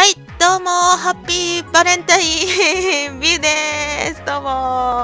はい、どうもハッピーバレンタインビューです。どうも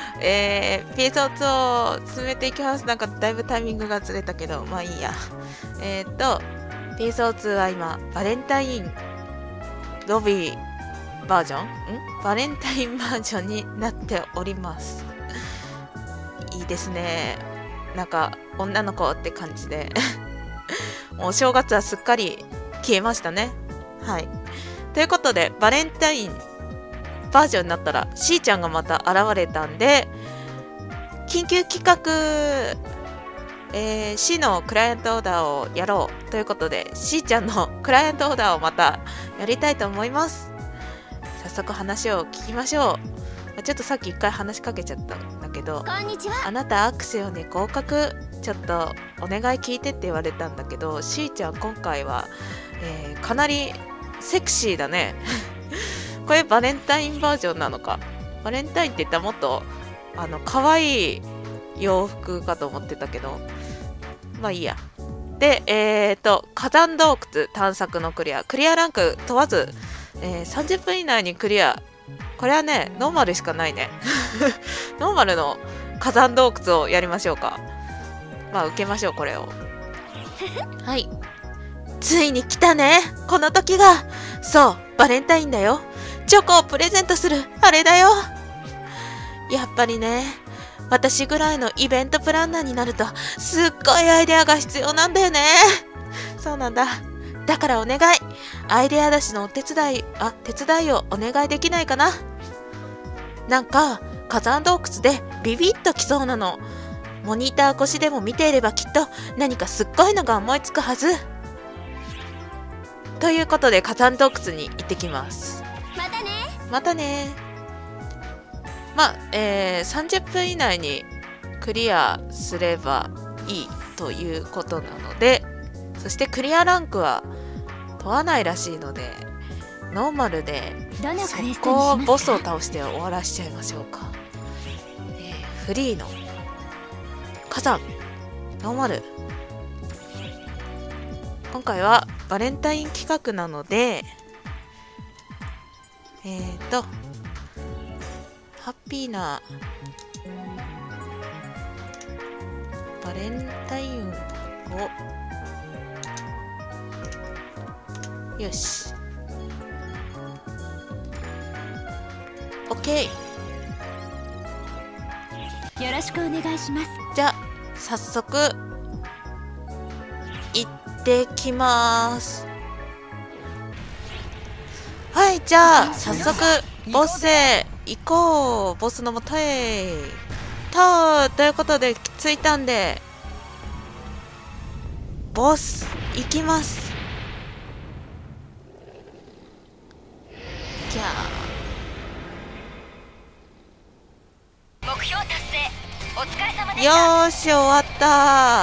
PSO2 を進めていきます。なんかだいぶタイミングがずれたけど、まあいいや。PSO2 は今、バレンタインロビーバージョンバレンタインバージョンになっております。いいですね。なんか、女の子って感じで。もうお正月はすっかり消えましたね。はい。ということで、バレンタインバージョンになったら、しーちゃんがまた現れたんで、緊急企画、C のクライアントオーダーをやろうということで、しーちゃんのクライアントオーダーをまたやりたいと思います。早速話を聞きましょう。ちょっとさっき一回話しかけちゃったんだけど、 こんにちは。 あなたアクセオに合格、ちょっとお願い聞いてって言われたんだけど、しーちゃん今回は、かなりセクシーだね。これバレンタインバージョンなのか。バレンタインって言ったらもっと可愛い洋服かと思ってたけど、まあいいや。で、火山洞窟探索のクリアランク問わず、30分以内にクリア。これはね、ノーマルしかないね。ノーマルの火山洞窟をやりましょうか。まあ受けましょう、これを。はい。ついに来たね、この時が。そう、バレンタインだよ。チョコをプレゼントする、あれだよ。やっぱりね、私ぐらいのイベントプランナーになると、すっごいアイデアが必要なんだよね。そうなんだ。だからお願い。アイデア出しの手伝いをお願いできないかな。なんか、火山洞窟でビビッときそうなの。モニター越しでも見ていればきっと何かすっごいのが思いつくはず。ということで火山洞窟に行ってきます。 またね。 またね。まあ、30分以内にクリアすればいいということなので、そしてクリアランクは問わないらしいので、ノーマルで速攻ボスを倒して終わらしちゃいましょうか。フリーの火山ノーマル。今回はバレンタイン企画なので、ハッピーなバレンタインを、よし。OK。 よろしくお願いします。 じゃあ、早速、行ってきます。はい、じゃあ、早速、ボスへ行こう。ボスのもとへ。ということで、着いたんで、ボス、行きます。じゃ目標達成。お疲れ様であ、 した。 よーし、終わった。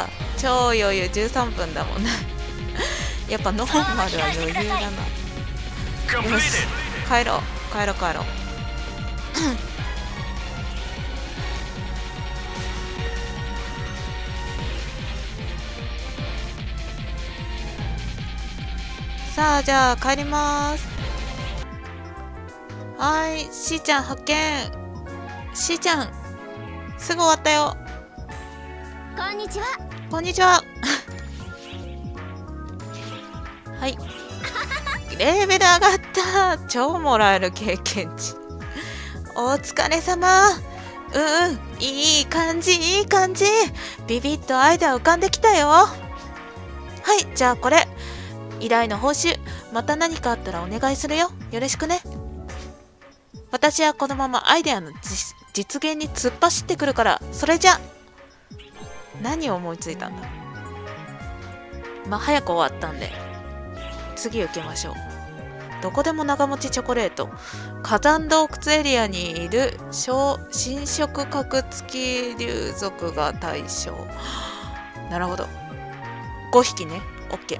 超余裕、13分だもんね。やっぱノーマルは余裕だな。よし、帰ろう。さあ、じゃあ帰ります。はーい、しーちゃん発見。しーちゃん、すぐ終わったよ。 こんにちは。 こんにちは。はい。レベル上がった。超もらえる経験値。お疲れ様。いい感じ。ビビッとアイデア浮かんできたよ。はい、じゃあこれ。依頼の報酬。また何かあったらお願いするよ。よろしくね。私はこのままアイデアの実現に突っ走ってくるから、それじゃ。何を思いついたんだ。まあ、早く終わったんで。次受けましょう。どこでも長持ちチョコレート。火山洞窟エリアにいる侵食核付き竜族が対象。なるほど。5匹ね。OK。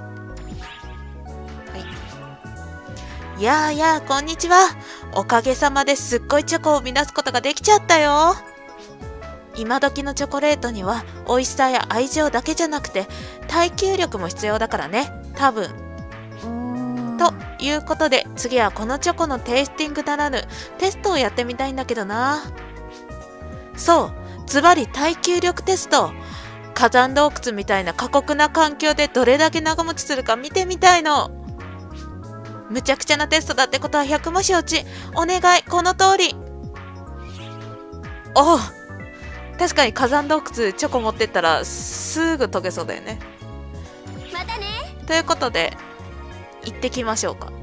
はい。やあ、こんにちは。おかげさまですっごいチョコを生み出すことができちゃったよ。今時のチョコレートには美味しさや愛情だけじゃなくて耐久力も必要だからね。多分ということで、次はこのチョコのテイスティングならぬテストをやってみたいんだけどな。そう、ズバリ耐久力テスト。火山洞窟みたいな過酷な環境でどれだけ長持ちするか見てみたいの。むちゃくちゃなテストだってことは100も承知。お願い、この通り。おう、確かに火山洞窟チョコ持ってったらすぐ溶けそうだよね。 またね。 ということで行ってきましょうか。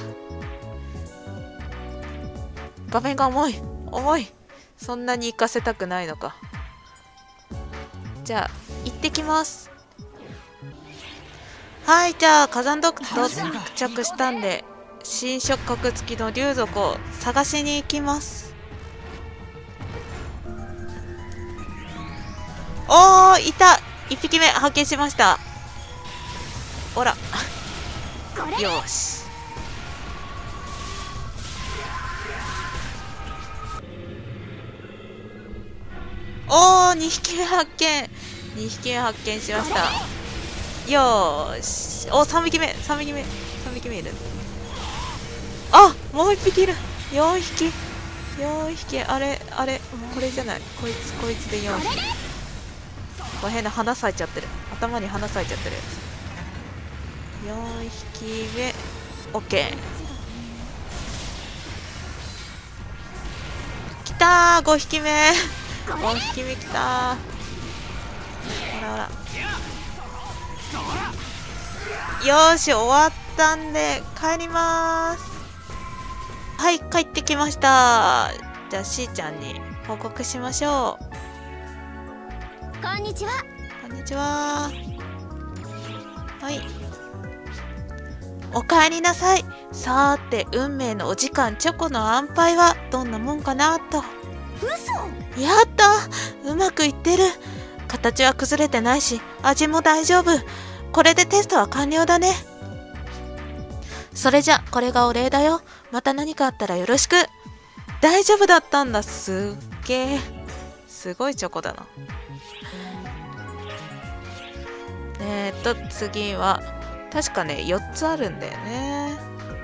画面が重い重い。そんなに行かせたくないのか。じゃあ行ってきます。はい、じゃあ火山洞窟到着したんで、新触覚付きの竜族を探しに行きます。おー、いた。1匹目発見しました。ほらよし。おー、2匹目発見。2匹目発見しました。よーし。お、3匹目3匹目3匹目いる。あ、もう1匹いる。4匹4匹。あれこれじゃない。こいつで4匹。これ変な花咲いちゃってる。頭に花咲いちゃってるやつ。4匹目 OK。 きたー。5匹目5匹目きたー。ほらほら。よーし、終わったんで帰りまーす。はい、帰ってきました。じゃあしーちゃんに報告しましょう。 こんにちは。 こんにちは。はい、おかえりなさい。さーて、運命のお時間、チョコの安牌はどんなもんかなと。 嘘。 やった、うまくいってる。形は崩れてないし、味も大丈夫。これでテストは完了だね。それじゃ、これがお礼だよ。また何かあったらよろしく。大丈夫だったんだ。すっげえ。すごいチョコだな。次は、確かね、4つあるんだよね。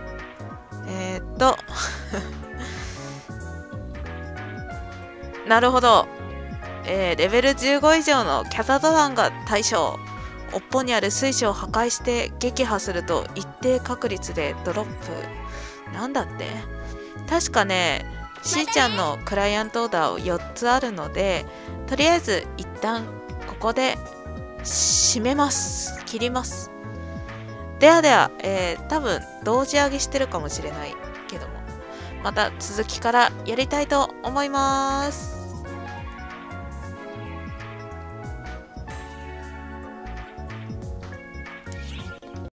なるほど。レベル15以上のキャザドランが対象。尾っぽにある水晶を破壊して撃破すると一定確率でドロップ。なんだって。確かね、しーちゃんのクライアントオーダーを4つあるので、とりあえず一旦ここで締めます。切ります。ではでは、多分同時上げしてるかもしれないけども、また続きからやりたいと思います。